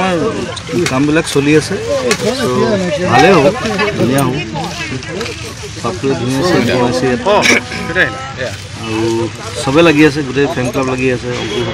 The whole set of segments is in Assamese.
আমাৰ কামবিলাক চলি আছে ভালেই হ'ব ধুনীয়া হ'ব পাপটোৱে ধুনীয়া চেট বনাইছে আৰু চবে লাগি আছে গোটেই ফেন ক্লাব লাগি আছে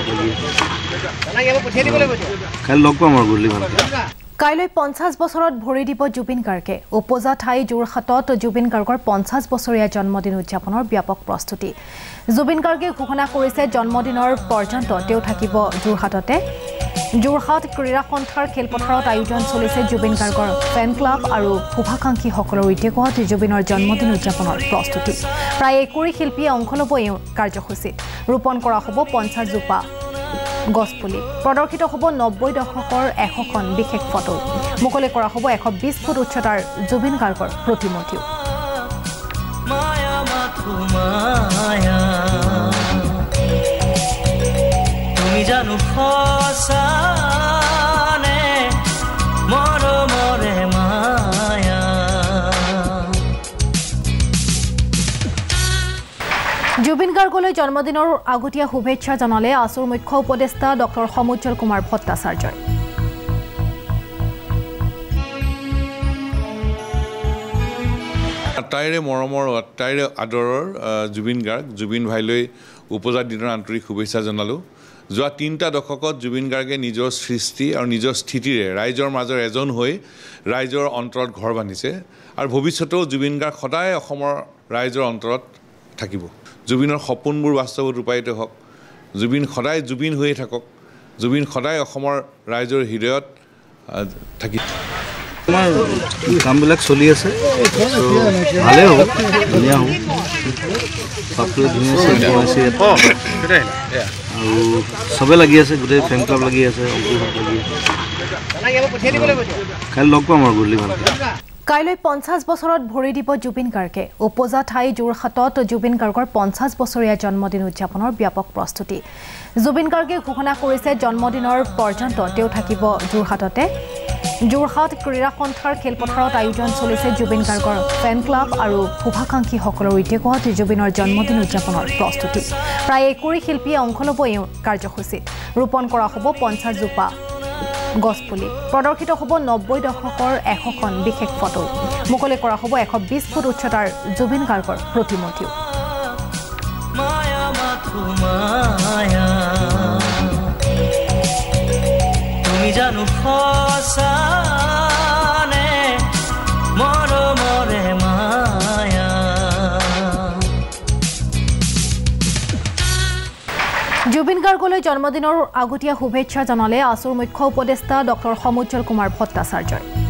কাইলৈ লগ পাম আৰু গধূলি ভালকৈ কাইলৈ 50 বছৰত ভৰি দিব জুবিন গাৰ্গে উপজা ঠাই যোৰহাটত জুবিন গাৰ্গৰ 50 বছৰীয়া জন্মদিন উদযাপনৰ ব্যাপক প্ৰস্তুতি জুবিন গাৰ্গে ঘোষণা কৰিছে জন্মদিনৰ পৰ্যন্ত তেওঁ থাকিব যোৰহাটতে যোৰহাট ক্ৰীড়া সন্থাৰ খেলপথাৰত আয়োজন চলিছে জুবিন গাৰ্গৰ ফেন ক্লাব আৰু শুভাকাংক্ষীসকলৰ উদ্যোগত জুবিনৰ জন্মদিন উদযাপনৰ প্ৰস্তুতি প্ৰায় 20 শিল্পীয়ে অংশ ল'ব এই কাৰ্যসূচীত ৰোপণ কৰা হ'ব 50 জোপা গছপুলি প্ৰদৰ্শিত হ'ব 90 দশকৰ 100খন বিশেষ ফটো মুকলি কৰা হ'ব 120 ফুট উচ্চতাৰ জুবিন গাৰ্গৰ প্ৰতিমূৰ্তিও তুমি জানো ফসানে মৰমৰে মায়া জুবিন গাৰ্গলৈ জন্মদিনৰ আগতীয়া শুভেচ্ছা জনালে আসুৰ মুখ্য উপদেষ্টা ডক্টৰ সমুজ্জ্বল কুমাৰ ভট্টাচাৰ্যই আটাইৰে মৰমৰ আটাইৰে আদৰৰ জুবিন গাৰ্গ জুবিন ভাইলৈ উপজা দিনৰ আন্তৰিক শুভেচ্ছা জনালোঁ যোৱা 3টা দশকত জুবিন গাৰ্গে নিজৰ সৃষ্টি আৰু নিজৰ স্থিতিৰে ৰাইজৰ মাজৰ এজন হৈ ৰাইজৰ অন্তৰত ঘৰ বান্ধিছে আৰু ভৱিষ্যতেও জুবিন গাৰ্গ সদায় অসমৰ ৰাইজৰ অন্তৰত থাকিব জুবিনৰ সপোনবোৰ বাস্তৱত ৰূপায়িত হওক জুবিন সদায় জুবিন হৈয়ে থাকক জুবিন সদায় অসমৰ ৰাইজৰ হৃদয়ত থাকিব আমাৰ কামবিলাক চলি আছে ভালেই হ'ব ধুনীয়া হ'ব পাপটোৱে ধুনীয়া চেট বনাইছে আৰু চবে লাগি আছে গোটেই ফেন ক্লাব লাগি আছে কাইলৈ লগ পাম আৰু গধূলি ভালকৈ কাইলৈ 50 বছৰত ভৰি দিব জুবিন গাৰ্গে উপজা ঠাই যোৰহাটত জুবিন গাৰ্গৰ 50 বছৰীয়া জন্মদিন উদযাপনৰ ব্যাপক প্ৰস্তুতি জুবিন গাৰ্গে ঘোষণা কৰিছে জন্মদিনৰ পৰ্যন্ত তেওঁ থাকিব যোৰহাটতে যোৰহাট ক্ৰীড়া সন্থাৰ খেলপথাৰত আয়োজন চলিছে জুবিন গাৰ্গৰ ফেন ক্লাব আৰু শুভাকাংক্ষীসকলৰ উদ্যোগত জুবিনৰ জন্মদিন উদযাপনৰ প্ৰস্তুতি প্ৰায় 20 শিল্পীয়ে অংশ ল'ব এই কাৰ্যসূচীত ৰোপণ কৰা হ'ব 50 জোপা গছপুলি প্ৰদৰ্শিত হ'ব 90 দশকৰ 100খন বিশেষ ফটো মুকলি কৰা হ'ব 120 ফুট উচ্চতাৰ জুবিন গাৰ্গৰ প্ৰতিমূৰ্তিও তুমি জানো ফসানে মৰমৰে মায়া জুবিন গাৰ্গলৈ জন্মদিনৰ আগতীয়া শুভেচ্ছা জনালে আসুৰ মুখ্য উপদেষ্টা ডক্টৰ সমুজ্জ্বল কুমাৰ ভট্টাচাৰ্যই